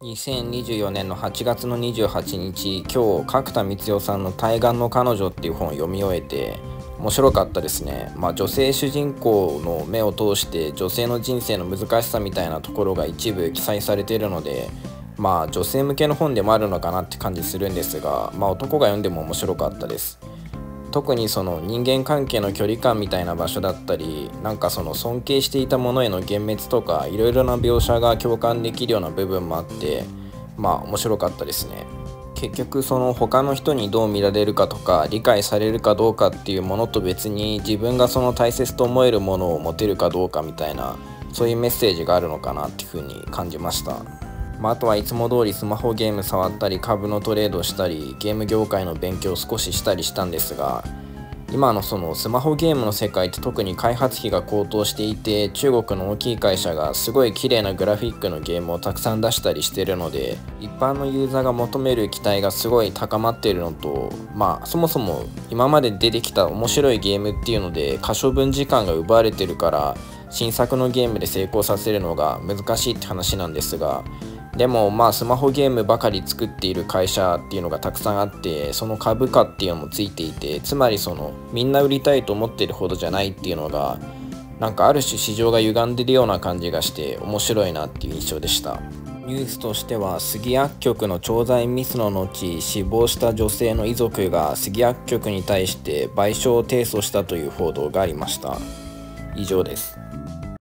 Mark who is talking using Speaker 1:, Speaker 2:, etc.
Speaker 1: 2024年の8月の28日、今日角田光代さんの対岸の彼女っていう本を読み終えて面白かったですね。女性主人公の目を通して女性の人生の難しさみたいなところが一部記載されているので、女性向けの本でもあるのかなって感じするんですが、男が読んでも面白かったです。特にその人間関係の距離感みたいな場所だったり、その尊敬していたものへの幻滅とかいろいろな描写が共感できるような部分もあって、面白かったですね。結局その他の人にどう見られるかとか理解されるかどうかっていうものと別に、自分がその大切と思えるものを持てるかどうかみたいな、そういうメッセージがあるのかなっていうふうに感じました。あとはいつも通りスマホゲーム触ったり株のトレードしたりゲーム業界の勉強を少ししたりしたんですが、今のそのスマホゲームの世界って特に開発費が高騰していて、中国の大きい会社がすごい綺麗なグラフィックのゲームをたくさん出したりしているので、一般のユーザーが求める期待がすごい高まっているのと、そもそも今まで出てきた面白いゲームっていうので可処分時間が奪われてるから、新作のゲームで成功させるのが難しいって話なんですが、でもスマホゲームばかり作っている会社っていうのがたくさんあって、その株価っていうのもついていて、つまりそのみんな売りたいと思っているほどじゃないっていうのが、ある種市場が歪んでるような感じがして面白いなっていう印象でした。ニュースとしては、杉薬局の調剤ミスの後死亡した女性の遺族が杉薬局に対して賠償を提訴したという報道がありました。以上です。